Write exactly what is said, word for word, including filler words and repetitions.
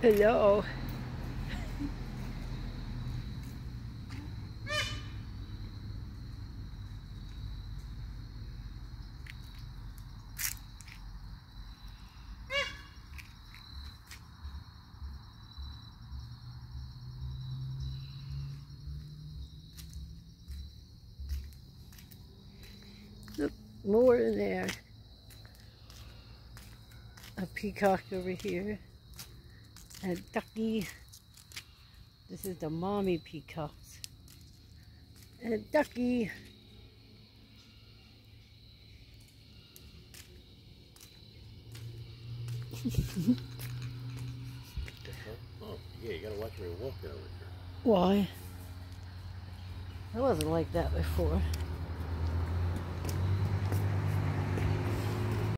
Hello. Look, more in there. A peacock over here. And a ducky. This is the mommy peacocks. And a ducky. Oh, yeah, you gotta watch where you're walking over here. Why? I wasn't like that before.